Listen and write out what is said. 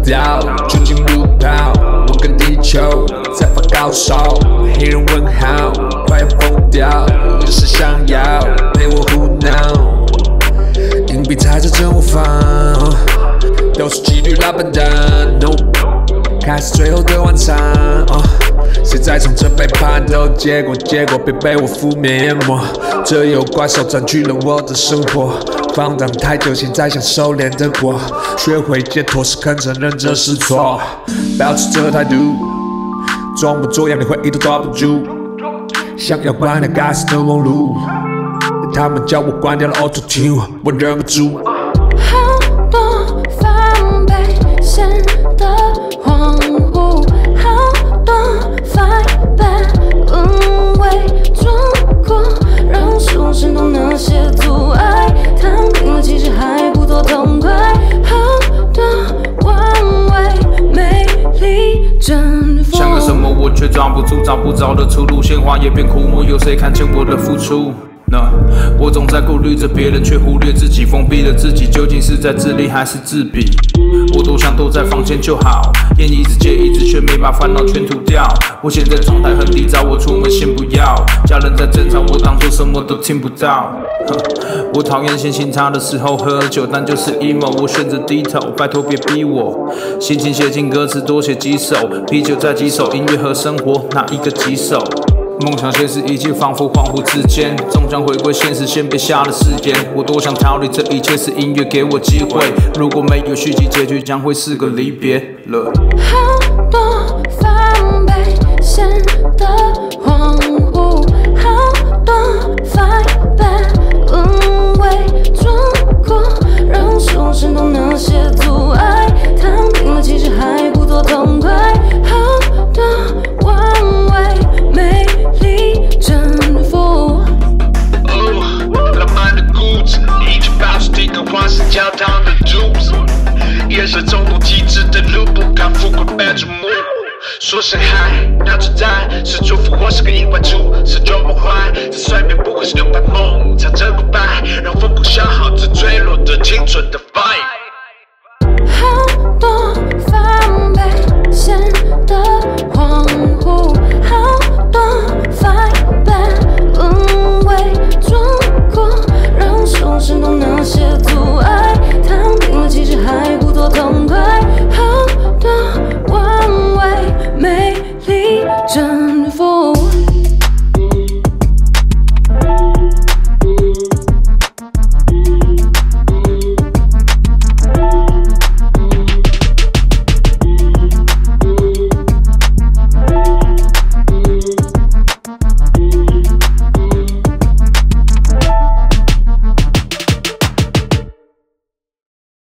掉，酒精路跑，我跟地球在发高烧，黑人问号，快要疯掉，有事想要陪我胡闹，硬币踩着正我方，都是纪律老笨蛋。No， 开始最后的晚餐。谁在从这背叛都结果，别被我覆灭淹没。这有怪兽占据了我的生活，放荡太久，现在想收敛的过，学会解脱是肯承认这是错，保持这态度，装模作样你会一头抓不住。想要关掉该死的网路，他们叫我关掉了 Auto Tune， 我忍不住。 好多防备显得恍惚，好多 fight back 沦为中国，让手震动那些阻碍，躺平了其实还不多痛快，好多弯位美丽征服。 想个什么我却抓不住，找不着的出路，鲜花也变枯木，有谁看见我的付出？我总在顾虑着别人，却忽略自己，封闭了自己，究竟是在自立还是自闭？我多想躲在房间就好，烟一直戒一直却没把烦恼全吐掉。我现在状态很低，找我出门先不要，家人在争吵，我当作什么都听不到。我讨厌心情差的时候喝酒，但就是 emo， 我选择低头，拜托别逼我。心情写进歌词，多写几首，啤酒在几首，音乐和生活哪一个棘手？梦想现实已经仿佛恍惚之间，终将回归现实，先别下了誓言。我多想逃离这一切，是音乐给我机会。如果没有续集，结局将会是个离别了。 好多防备显得恍惚，好多 fight back 沦为中国，让手震动那些阻碍，躺平了其实还不多痛快，好多弯位美丽征服。 浪漫的固执，一句保持听的话是教堂的柱子，也是冲动体质的路，不堪富贵被瞩目。说声嗨，那存在是祝福或是个意外处，是种梦怀，在睡眠不会是留白梦，唱着 goodbye，让风不消耗这坠落的青春的 fire。